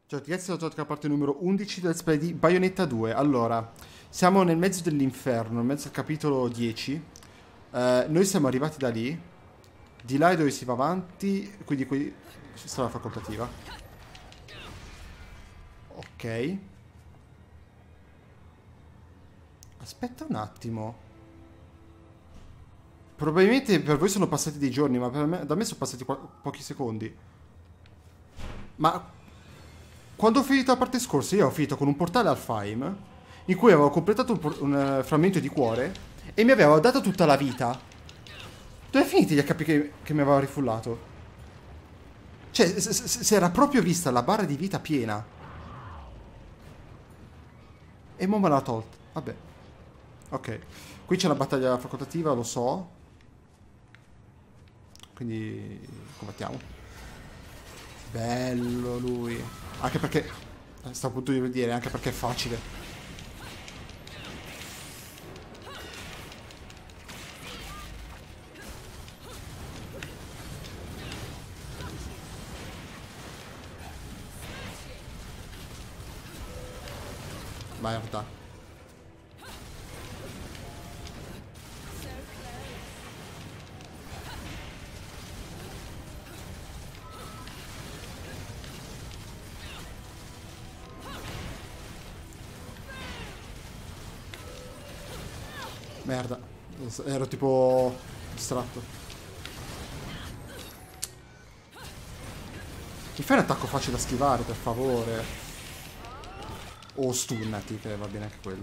Ciao ragazzi, sono tornato alla parte numero 11 del Let's Play di Bayonetta 2. Allora, siamo nel mezzo dell'inferno, nel mezzo del capitolo 10. Noi siamo arrivati da lì. Di là è dove si va avanti, quindi qui ci sarà la facoltativa. Ok. Aspetta un attimo. Probabilmente per voi sono passati dei giorni, ma da me sono passati pochi secondi. Ma quando ho finito la parte scorsa, io ho finito con un portale al Faim, in cui avevo completato un frammento di cuore e mi aveva dato tutta la vita. Dove finiti gli HP che mi aveva rifullato? Cioè, si era proprio vista la barra di vita piena. E mo me l'ha tolta. Vabbè. Ok. Qui c'è una battaglia facoltativa, lo so. Quindi combattiamo. Bello lui. Anche perché... Stavo appunto di dire, anche perché è facile. Merda. Merda. Ero tipo distratto. Mi fai un attacco facile da schivare, per favore. O stunnati, che va bene anche quello.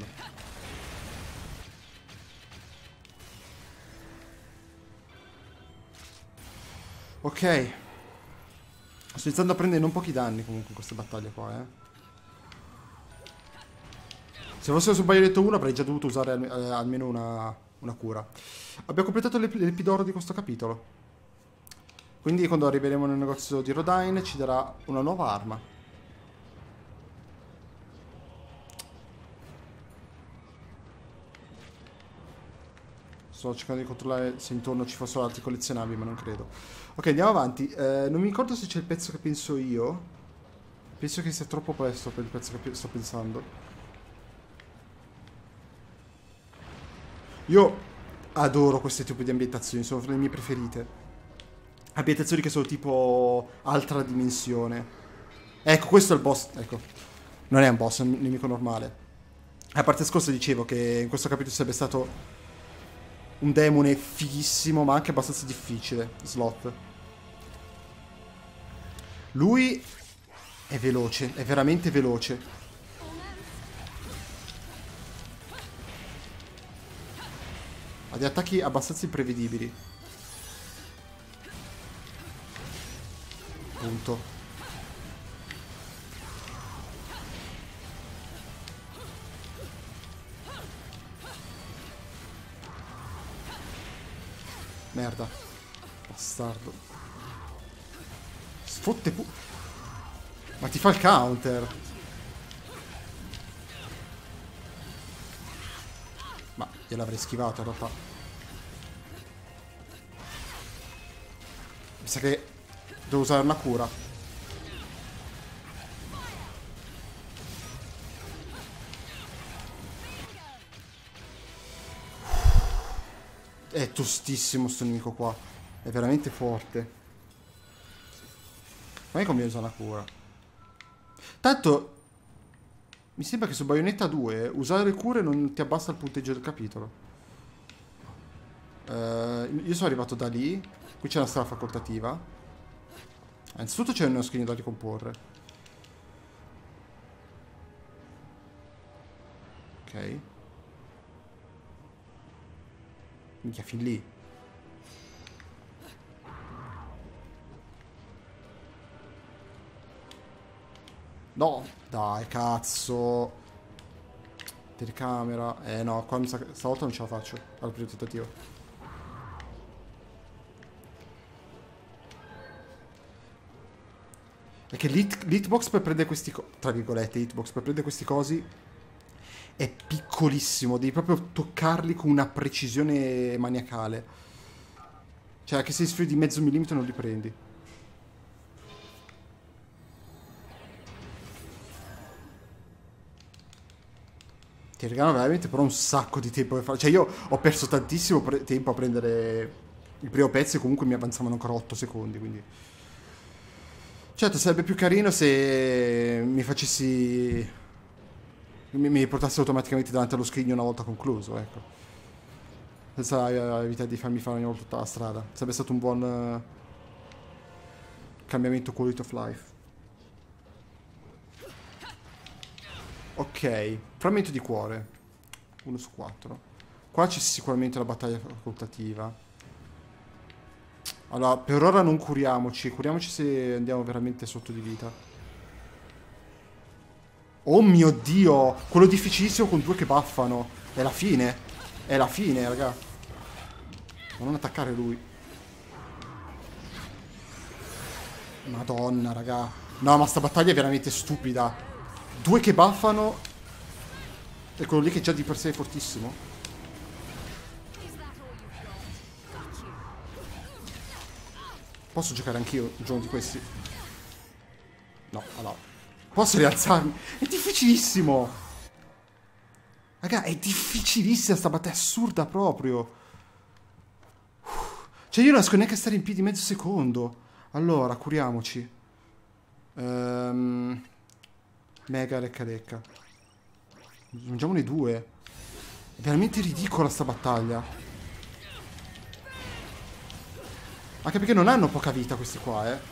Ok. Sto iniziando a prendere non pochi danni comunque in queste battaglie qua, eh. Se fosse su Bayonetta 1 avrei già dovuto usare almeno una cura. Abbiamo completato l'epidoro di questo capitolo. Quindi quando arriveremo nel negozio di Rodine ci darà una nuova arma. Sto cercando di controllare se intorno ci fossero altri collezionabili, ma non credo. Ok, andiamo avanti. Non mi ricordo se c'è il pezzo che penso io. Penso che sia troppo presto per il pezzo che sto pensando. Io adoro questo tipo di ambientazioni, sono tra le mie preferite. Ambientazioni che sono tipo altra dimensione. Ecco, questo è il boss. Ecco, non è un boss, è un nemico normale. A parte scorsa dicevo che in questo capitolo sarebbe stato un demone fighissimo, ma anche abbastanza difficile. Sloth. Lui è veloce, è veramente veloce. Ha degli attacchi abbastanza imprevedibili. Punto. Merda. Bastardo. Sfotte Ma ti fa il counter. Ma gliel'avrei schivato in realtà. Mi sa che devo usare una cura. È tostissimo sto nemico qua. È veramente forte. Ma mi conviene usare una cura. Tanto mi sembra che su Bayonetta 2 usare le cure non ti abbassa il punteggio del capitolo. Io sono arrivato da lì. Qui c'è una strada facoltativa. Innanzitutto c'è uno schermo da ricomporre. Ok. Minchia, fin lì. No, dai, cazzo. Telecamera. No, qua mi sa che stavolta non ce la faccio. Al primo tentativo. Perché l'hitbox per prendere questi tra virgolette, hitbox per prendere questi cosi è piccolissimo. Devi proprio toccarli con una precisione maniacale. Cioè, anche se sfidi di mezzo millimetro non li prendi. Ti regalano veramente però un sacco di tempo per fare. Cioè io ho perso tantissimo tempo a prendere il primo pezzo e comunque mi avanzavano ancora 8 secondi, quindi... Certo, sarebbe più carino se mi facessi... mi portassi automaticamente davanti allo scrigno una volta concluso, ecco. Senza evitare di farmi fare ogni volta tutta la strada. Sarebbe stato un buon cambiamento quality of life. Ok, frammento di cuore. 1 su 4. Qua c'è sicuramente la battaglia facoltativa. Allora, per ora non curiamoci. Curiamoci se andiamo veramente sotto di vita. Oh mio Dio! Quello difficilissimo con 2 che buffano. È la fine. È la fine, raga. Ma non attaccare lui. Madonna, raga. No, ma sta battaglia è veramente stupida. 2 che buffano. E quello lì che già di per sé è fortissimo. Posso giocare anch'io un giorno di questi? No, allora. Posso rialzarmi? È difficilissimo. Raga, è difficilissima sta battaglia. È assurda proprio. Cioè io non riesco neanche a stare in piedi mezzo secondo. Allora, curiamoci. Mega lecca lecca. Mangiamone 2. È veramente ridicola sta battaglia. Anche perché non hanno poca vita questi qua, eh.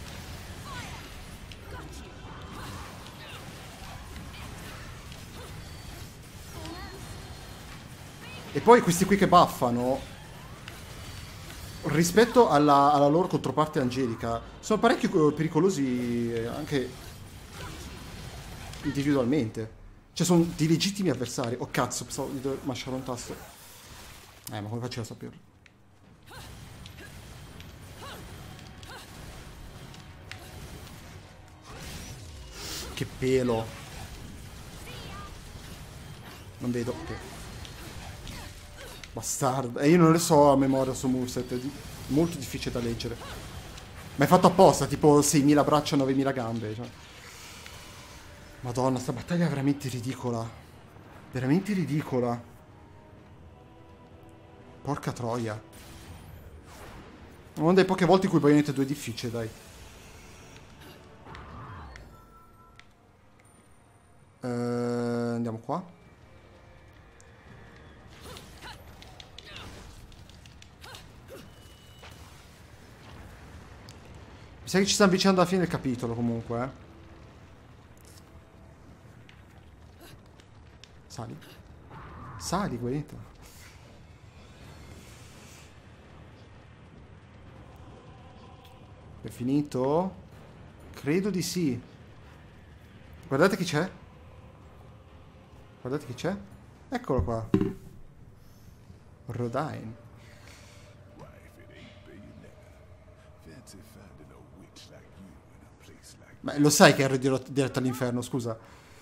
E poi questi qui che buffano, rispetto alla loro controparte angelica, sono parecchio pericolosi anche individualmente. Cioè sono dei legittimi avversari. Oh cazzo, pensavo di dover masciare un tasto. Ma come faccio a saperlo? Che pelo. Non vedo, ok. Bastardo. E io non le so a memoria su moveset, è molto difficile da leggere. Ma è fatto apposta, tipo 6.000 braccia, 9.000 gambe, cioè. Madonna, sta battaglia è veramente ridicola. Veramente ridicola. Porca troia. Una delle poche volte in cui Bayonetta 2 è difficile, dai. Andiamo qua. Mi sa che ci sta avvicinando alla fine del capitolo, comunque, eh. Sali. Sali, Bayonetta. È finito? Credo di sì. Guardate chi c'è. Guardate chi c'è. Eccolo qua. Rodine. Ma lo sai che ero diretto all'inferno, scusa.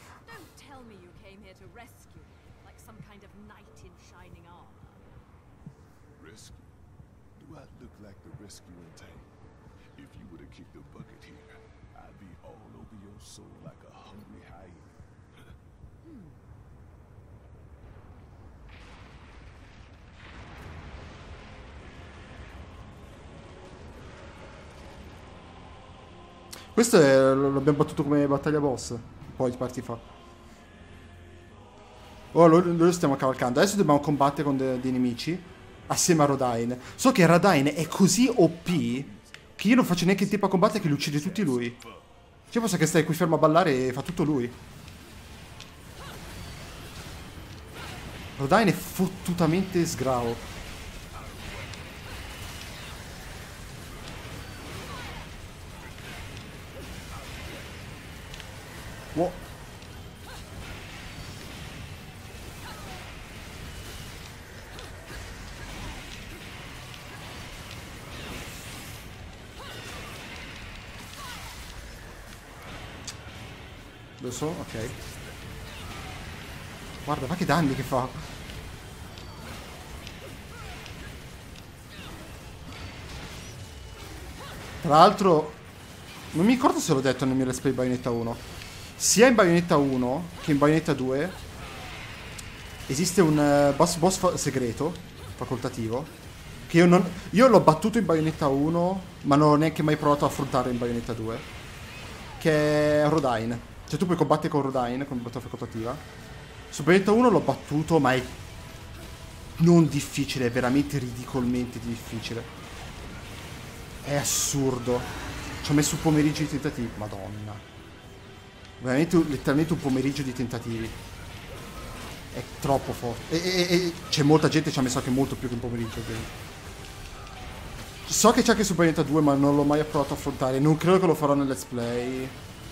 Questo l'abbiamo battuto come battaglia boss. Poi parti fa. Ora lo stiamo cavalcando. Adesso dobbiamo combattere con dei nemici. Assieme a Rodine. So che Rodine è così OP che io non faccio neanche il tempo a combattere che li uccide tutti lui. Cioè posso che stai qui fermo a ballare e fa tutto lui. Rodine è fottutamente sgravo. Wow. Lo so, ok. Guarda, ma che danni che fa. Tra l'altro, non mi ricordo se l'ho detto nel mio let's play Bayonetta 1. Sia in Bayonetta 1 che in Bayonetta 2 esiste un boss segreto, facoltativo, che io l'ho battuto in Bayonetta 1, ma non ho neanche mai provato a affrontare in Bayonetta 2, che è Rodine. Cioè tu puoi combattere con Rodine, con battuta facoltativa. Su Bayonetta 1 l'ho battuto, ma è non difficile, è veramente ridicolmente difficile. È assurdo. Ci ho messo un pomeriggio di tentativi. Madonna. Veramente, letteralmente un pomeriggio di tentativi. È troppo forte. E c'è molta gente che ci ha messo anche molto più che un pomeriggio. Quindi. So che c'è anche su Bayonetta 2, ma non l'ho mai provato a affrontare. Non credo che lo farò nel let's play.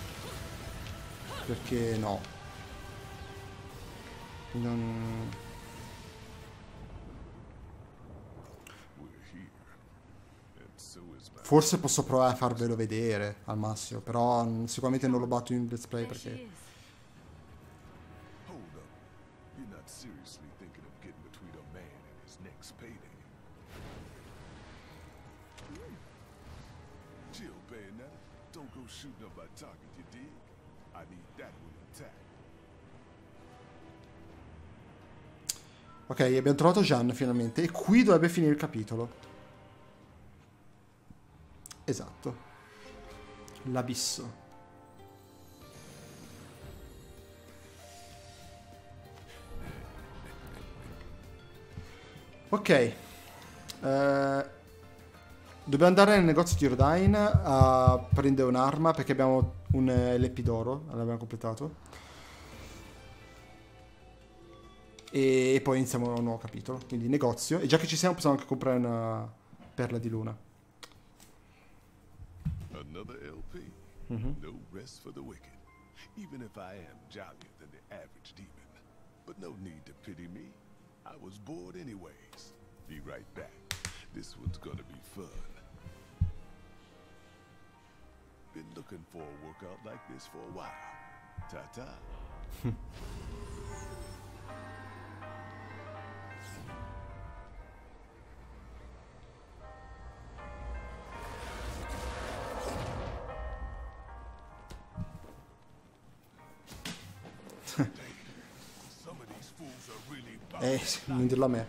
Perché no. Non... Forse posso provare a farvelo vedere al massimo, però sicuramente non lo batto in let's play perché... Ok, abbiamo trovato Jeanne finalmente e qui dovrebbe finire il capitolo. Esatto. L'abisso. Ok. Dobbiamo andare nel negozio di Rodine a prendere un'arma perché abbiamo un LP d'oro, l'abbiamo completato. E poi iniziamo un nuovo capitolo, quindi negozio. E già che ci siamo possiamo anche comprare una perla di luna. Another LP. No rest for the wicked. Even if I am jollier than the average demon. But no need to pity me. I was bored anyways. Be right back. This one's gonna be fun. Been looking for a workout like this for a while. Ta-ta. Non dirlo a me.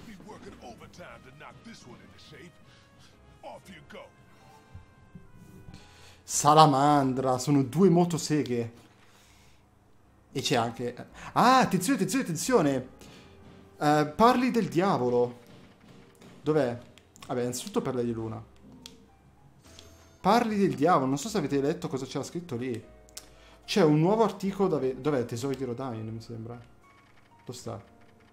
Salamandra, sono due motoseghe. E c'è anche... Ah, attenzione, attenzione, attenzione. Parli del diavolo. Dov'è? Vabbè, innanzitutto perla di luna. Parli del diavolo, non so se avete letto cosa c'era scritto lì. C'è un nuovo articolo dov'è? Tesori di Rodine, mi sembra. Dove sta?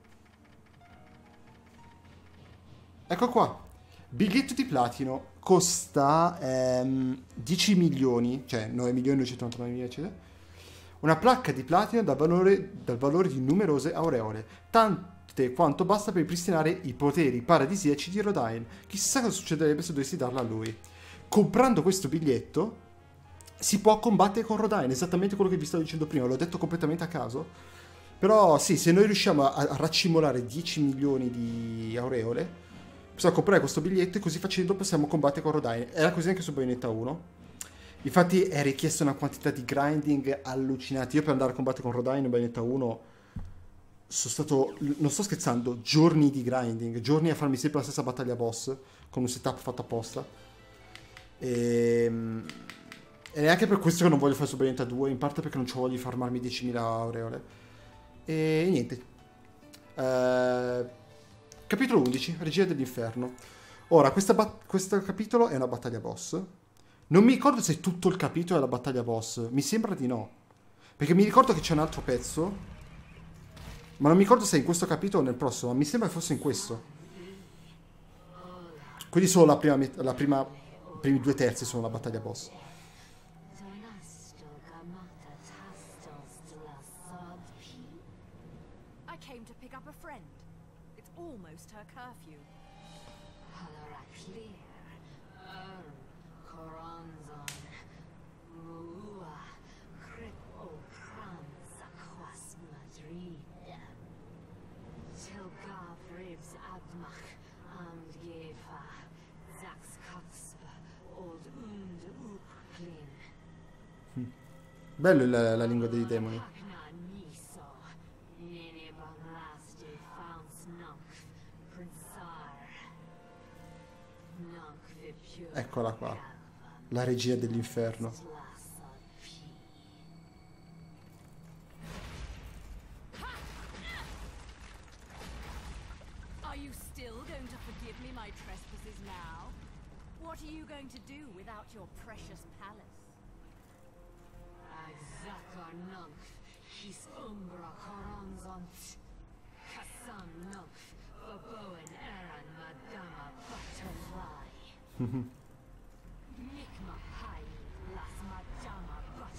Ecco qua. Biglietto di platino. Costa 10 milioni, cioè 9 milioni 999 mila, eccetera. Una placca di platino dal valore di numerose aureole. Tante quanto basta per ripristinare i poteri paradisiaci di Rodine. Chissà cosa succederebbe se dovessi darla a lui. Comprando questo biglietto si può combattere con Rodine, esattamente quello che vi stavo dicendo prima, l'ho detto completamente a caso. Però sì, se noi riusciamo a raccimolare 10 milioni di aureole, possiamo comprare questo biglietto e così facendo possiamo combattere con Rodine. Era così anche su Bayonetta 1. Infatti è richiesta una quantità di grinding allucinante. Io per andare a combattere con Rodine in Bayonetta 1 sono stato, non sto scherzando, giorni di grinding, giorni a farmi sempre la stessa battaglia boss con un setup fatto apposta. E neanche per questo che non voglio fare su Bayonetta 2, in parte perché non ci voglio farmarmi 10.000 aureole. E niente. Capitolo 11, Regia dell'Inferno. Ora, questo capitolo è una battaglia boss. Non mi ricordo se tutto il capitolo è la battaglia boss. Mi sembra di no. Perché mi ricordo che c'è un altro pezzo. Ma non mi ricordo se è in questo capitolo o nel prossimo. Ma mi sembra che fosse in questo. Quindi solo i primi 2/3 sono la battaglia boss. Almost her curfew. Bello la lingua dei demoni. Eccola qua. La regia dell'inferno. Are you still going to forgive me my trespasses now? What are you going to do without your precious palace? Zakar Nunf, his Umbra Coranzont, Kassam Nunf, Baboen Eran Madama Butterfly. Nikma Hai, Las Madama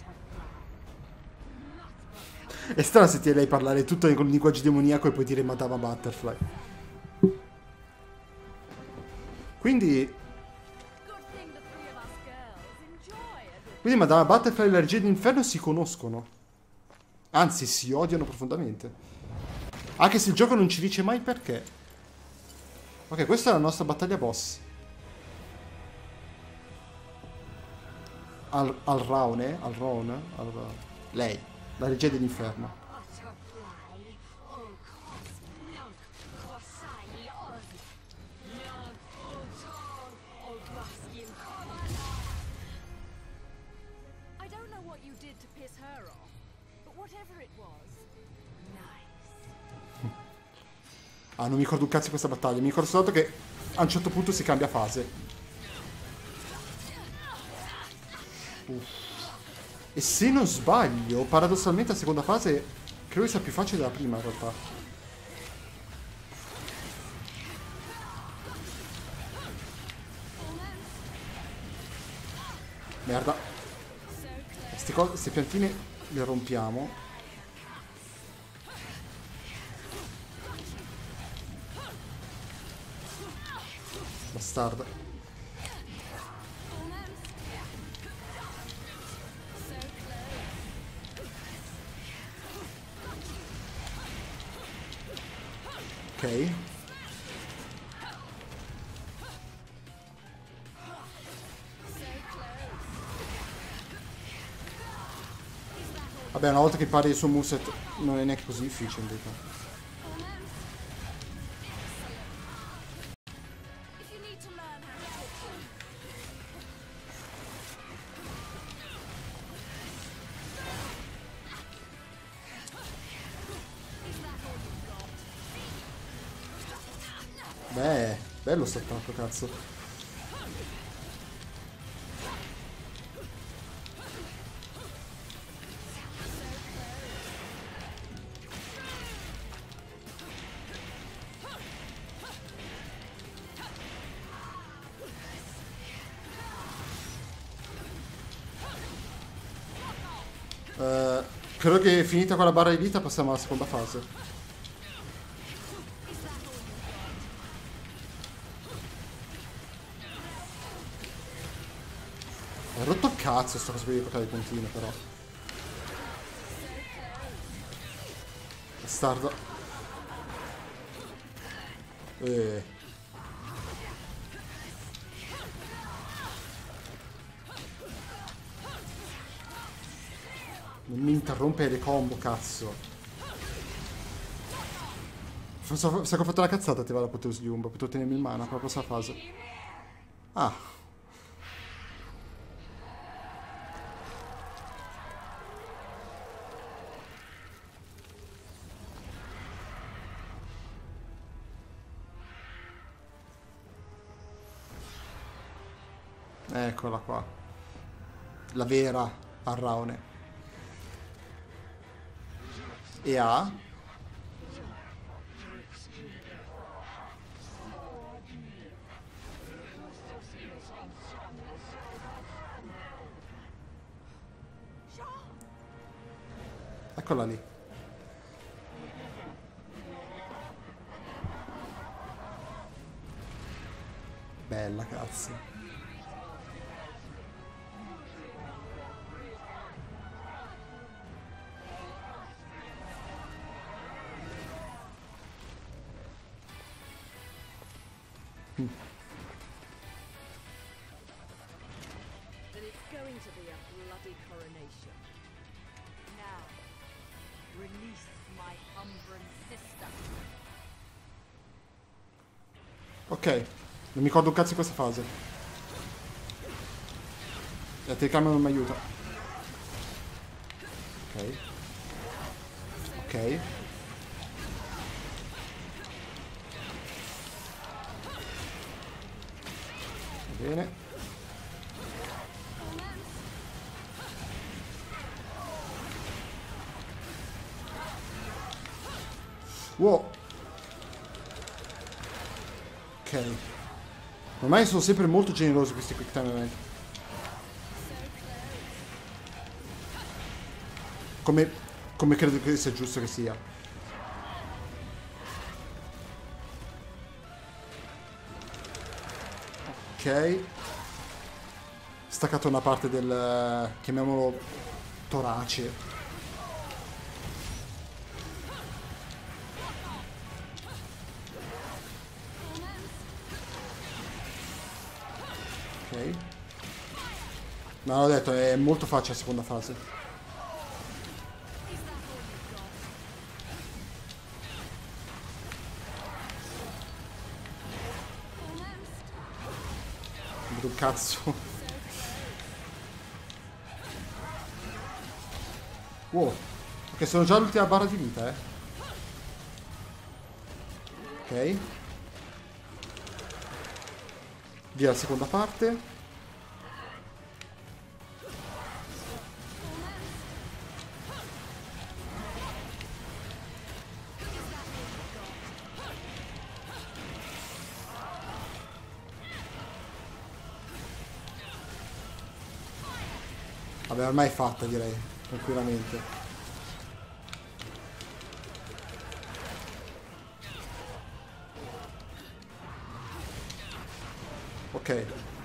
Butterfly. È strano sentire lei parlare tutto con il linguaggio demoniaco e poi dire Madama Butterfly. Quindi... Good thing the three of us girls enjoy a good Quindi Madama Butterfly e la regia dell'inferno si conoscono. Anzi, si odiano profondamente. Anche se il gioco non ci dice mai perché. Ok, questa è la nostra battaglia boss. Lei, la regia dell'inferno. Butterfly, Olkos, Nunf, Kosai Oz, Nunf, Oltor, Olbaskin I don't know what you did to piss her off, but whatever it was, nice. Ah, non mi ricordo un cazzo di questa battaglia. Mi ricordo soltanto che a un certo punto si cambia fase. E se non sbaglio, paradossalmente la seconda fase credo sia più facile della prima in realtà. Merda. Queste piantine le rompiamo. Bastarda. Ok. Vabbè, una volta che impari il suo moveset non è neanche così difficile in realtà. If you need to learn how to talk to Beh, bello sto attacco, cazzo. Credo che finita con la barra di vita passiamo alla seconda fase. È rotto il cazzo sta cosa per giocare di continuo però. Bastardo. Non mi interrompe le combo, cazzo. Sa che ho fatto la cazzata, ti va l'apoteosi di Umbra. Potevo tenermi in mano per la prossima fase. Ah. Eccola qua. La vera Arraone. E A. Eccola lì. Bella cazzo. Then it's going to be a bloody coronation. Now, release my Umbran sister. Ok, non mi ricordo un cazzo di questa fase. La telecamera non mi aiuta. Ok. Ok. Va bene. Wow. Ok. Ormai sono sempre molto generosi questi quick time event. Come credo che sia giusto che sia. Ok. Staccato una parte del... chiamiamolo... torace. Ok. Ma l'ho detto, è molto facile la seconda fase. Un cazzo. Wow. Ok, sono già all'ultima barra di vita, Ok. Via la seconda parte. Vabbè, ormai è fatta, direi, tranquillamente. Ok.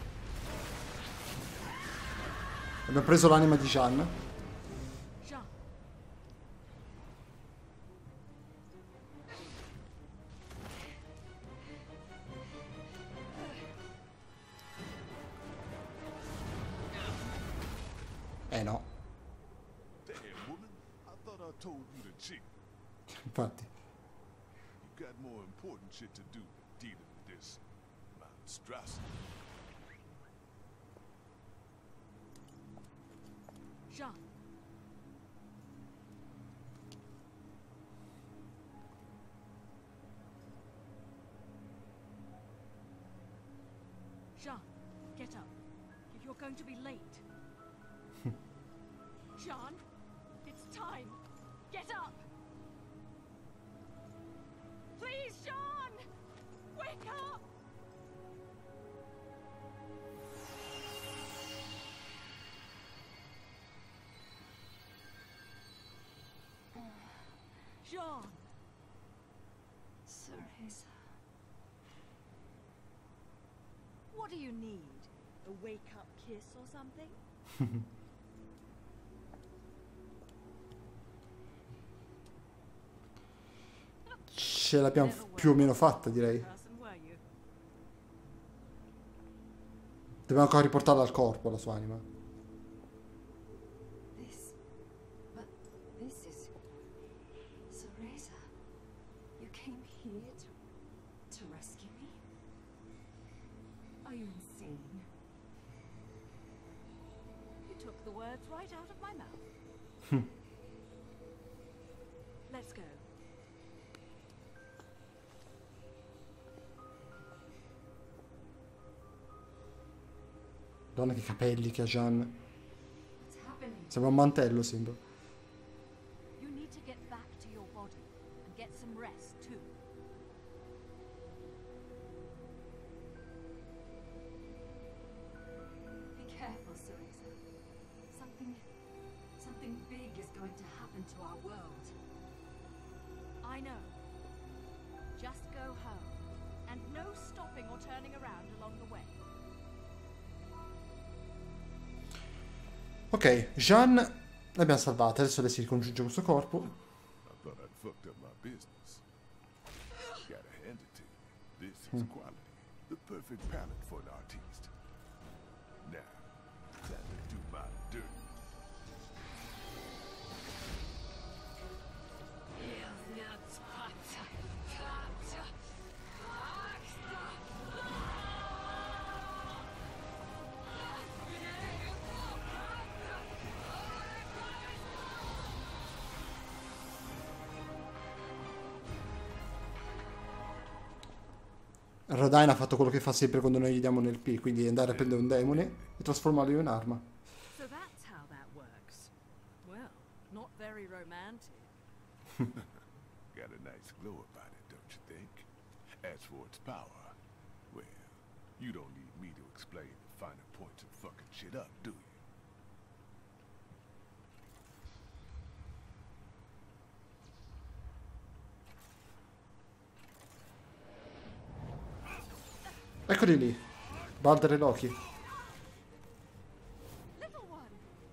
Abbiamo preso l'anima di Jeanne. Jean, No. Damn, woman. I thought I told you to chill. Infatti. You got more important shit to do than dealing with this monstrosity. Jean. Jean, get up. You're going to be late. Jean, it's time. Get up. Please, Jean! Wake up! Jean! Cereza. What do you need? A wake-up kiss or something? Ce l'abbiamo più o meno fatta, direi. Person, were you? Dobbiamo ancora riportarla al corpo, la sua anima. But this is Cereza. You came here to rescue me? Are you insane? You took the words right out of my mouth. Let's go. Donna, che capelli che ha Jeanne. What's happening? Sembra un mantello, sembra. You need to get back to your body and get some rest too. Be careful, Cereza. Something big is going to happen to our world. I know. Just go home. And no stopping or turning around along the way. Ok, Jeanne l'abbiamo salvata. Adesso lei si ricongiunge questo corpo. I thought I'd fucked up my business. Gotta hand it to you. This is quality. The perfect palette for an artiste. Now, time to do my dirt. Rodine ha fatto quello che fa sempre quando noi gli diamo un LP, quindi andare a prendere un demone e trasformarlo in un'arma. So that's how that works. Well, not very romantic. Got a nice glow about it, don't you think? As for its power, well, you don't need me to explain the finer points of fucking shit up, do you? Eccoli lì, Balder e Loki. Little one.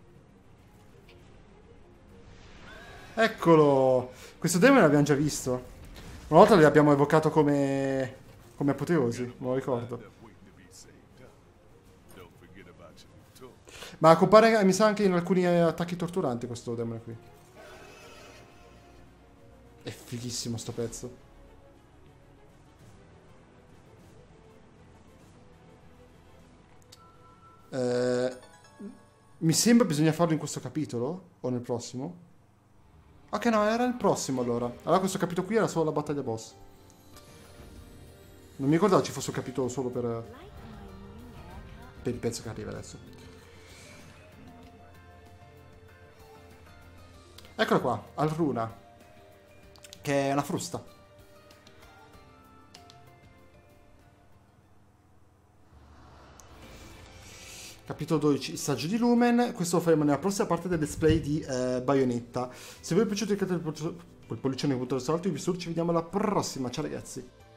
Eccolo! Questo demone l'abbiamo già visto. Una volta l'abbiamo evocato come apoteosi, me lo ricordo. Up waiting to be saved, huh? Don't forget about your new toy. Ma compare, mi sa, anche in alcuni attacchi torturanti questo demone qui. È fighissimo sto pezzo. Mi sembra bisogna farlo in questo capitolo o nel prossimo. Ok, no, era il prossimo allora. Allora questo capitolo qui era solo la battaglia boss. Non mi ricordavo ci fosse un capitolo solo per il pezzo che arriva adesso. Eccola qua, Alruna, che è una frusta. Capitolo 12, Saggio di Lumen. Questo lo faremo nella prossima parte del display di Bayonetta. Se vi è piaciuto, cliccate il pollicione in punto del salto. Io vi saluto, ci vediamo alla prossima. Ciao ragazzi.